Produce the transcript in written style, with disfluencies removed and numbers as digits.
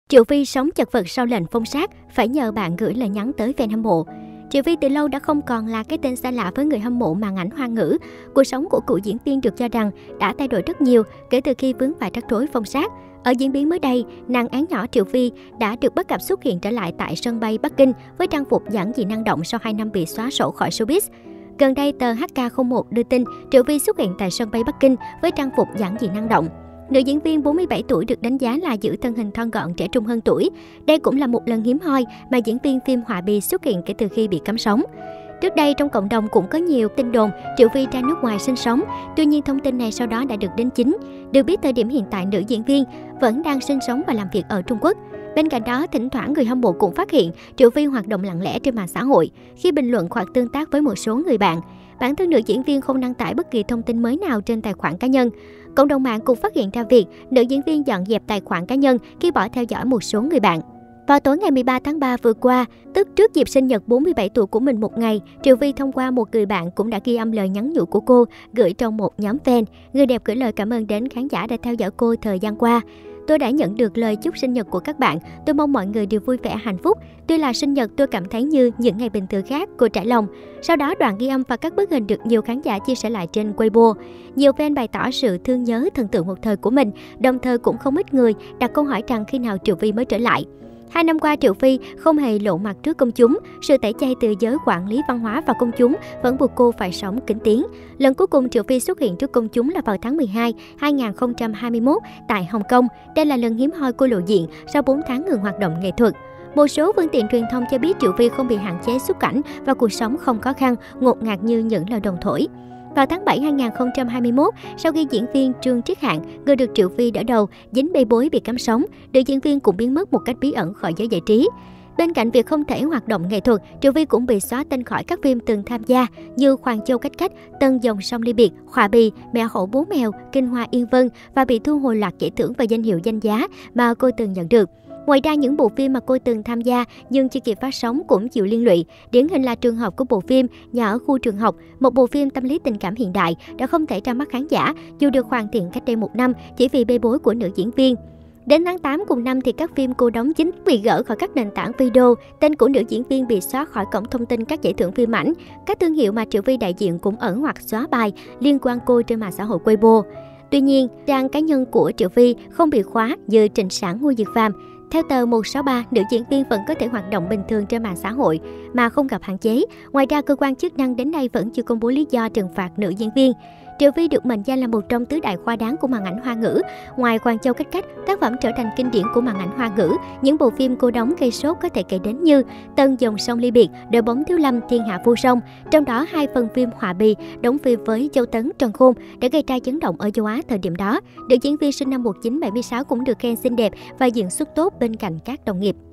Triệu Vi sống chật vật sau lệnh phong sát, phải nhờ bạn gửi lời nhắn tới fan hâm mộ. Triệu Vi từ lâu đã không còn là cái tên xa lạ với người hâm mộ màn ảnh Hoa ngữ. Cuộc sống của cựu diễn viên được cho rằng đã thay đổi rất nhiều kể từ khi vướng phải rắc rối phong sát. Ở diễn biến mới đây, nàng án nhỏ Triệu Vi đã được bắt gặp xuất hiện trở lại tại sân bay Bắc Kinh với trang phục giản dị năng động sau 2 năm bị xóa sổ khỏi showbiz. Gần đây, tờ HK01 đưa tin Triệu Vi xuất hiện tại sân bay Bắc Kinh với trang phục giản dị năng động. Nữ diễn viên 47 tuổi được đánh giá là giữ thân hình thon gọn, trẻ trung hơn tuổi. Đây cũng là một lần hiếm hoi mà diễn viên phim Họa Bì xuất hiện kể từ khi bị cấm sóng. Trước đây, trong cộng đồng cũng có nhiều tin đồn Triệu Vi ra nước ngoài sinh sống. Tuy nhiên, thông tin này sau đó đã được đính chính. Được biết, thời điểm hiện tại, nữ diễn viên vẫn đang sinh sống và làm việc ở Trung Quốc. Bên cạnh đó, thỉnh thoảng người hâm mộ cũng phát hiện Triệu Vi hoạt động lặng lẽ trên mạng xã hội khi bình luận hoặc tương tác với một số người bạn. Bản thân nữ diễn viên không đăng tải bất kỳ thông tin mới nào trên tài khoản cá nhân. Cộng đồng mạng cũng phát hiện ra việc nữ diễn viên dọn dẹp tài khoản cá nhân khi bỏ theo dõi một số người bạn. Vào tối ngày 13 tháng 3 vừa qua, tức trước dịp sinh nhật 47 tuổi của mình một ngày, Triệu Vi thông qua một người bạn cũng đã ghi âm lời nhắn nhủ của cô gửi trong một nhóm fan. Người đẹp gửi lời cảm ơn đến khán giả đã theo dõi cô thời gian qua. Tôi đã nhận được lời chúc sinh nhật của các bạn. Tôi mong mọi người đều vui vẻ, hạnh phúc. Tuy là sinh nhật, tôi cảm thấy như những ngày bình thường khác, cô trải lòng. Sau đó, đoạn ghi âm và các bức hình được nhiều khán giả chia sẻ lại trên Weibo. Nhiều fan bày tỏ sự thương nhớ thần tượng một thời của mình, đồng thời cũng không ít người đặt câu hỏi rằng khi nào Triệu Vi mới trở lại. 2 năm qua, Triệu Vi không hề lộ mặt trước công chúng. Sự tẩy chay từ giới quản lý văn hóa và công chúng vẫn buộc cô phải sống kín tiếng. Lần cuối cùng Triệu Vi xuất hiện trước công chúng là vào tháng 12, 2021 tại Hồng Kông. Đây là lần hiếm hoi cô lộ diện sau 4 tháng ngừng hoạt động nghệ thuật. Một số phương tiện truyền thông cho biết Triệu Vi không bị hạn chế xuất cảnh và cuộc sống không khó khăn, ngột ngạt như những lời đồn thổi. Vào tháng 7 2021, sau khi diễn viên Trương Triết Hạn, người được Triệu Vi đỡ đầu, dính bê bối bị cấm sóng, nữ diễn viên cũng biến mất một cách bí ẩn khỏi giới giải trí. Bên cạnh việc không thể hoạt động nghệ thuật, Triệu Vi cũng bị xóa tên khỏi các phim từng tham gia như Khoan Châu Cách Cách, Tân Dòng Sông Ly Biệt, Họa Bì, Mẹ Hổ Bố Mèo, Kinh Hoa Yên Vân và bị thu hồi loạt giải thưởng và danh hiệu danh giá mà cô từng nhận được. Ngoài ra, những bộ phim mà cô từng tham gia nhưng chưa kịp phát sóng cũng chịu liên lụy. Điển hình là trường hợp của bộ phim Nhà ở khu trường học, một bộ phim tâm lý tình cảm hiện đại đã không thể ra mắt khán giả dù được hoàn thiện cách đây 1 năm chỉ vì bê bối của nữ diễn viên. Đến tháng 8 cùng năm thì các phim cô đóng chính bị gỡ khỏi các nền tảng video, tên của nữ diễn viên bị xóa khỏi cổng thông tin các giải thưởng phim ảnh. Các thương hiệu mà Triệu Vi đại diện cũng ẩn hoặc xóa bài liên quan cô trên mạng xã hội Weibo. Tuy nhiên, trang cá nhân của Triệu Vi không bị khóa như Trịnh Sản, Ngô Diệt Phàm. Theo tờ 163, nữ diễn viên vẫn có thể hoạt động bình thường trên mạng xã hội mà không gặp hạn chế. Ngoài ra, cơ quan chức năng đến nay vẫn chưa công bố lý do trừng phạt nữ diễn viên. Triệu Vi được mệnh danh là một trong tứ đại khoa đáng của màn ảnh Hoa ngữ. Ngoài Khoan Châu Cách Cách, tác phẩm trở thành kinh điển của màn ảnh Hoa ngữ, những bộ phim cô đóng gây sốt có thể kể đến như Tân Dòng Sông Ly Biệt, Đội Bóng Thiếu Lâm, Thiên Hạ Vô Song. Trong đó, 2 phần phim Họa Bì đóng phim với Châu Tấn, Trần Khôn đã gây ra chấn động ở châu Á thời điểm đó. Nữ diễn viên sinh năm 1976 cũng được khen xinh đẹp và diễn xuất tốt bên cạnh các đồng nghiệp.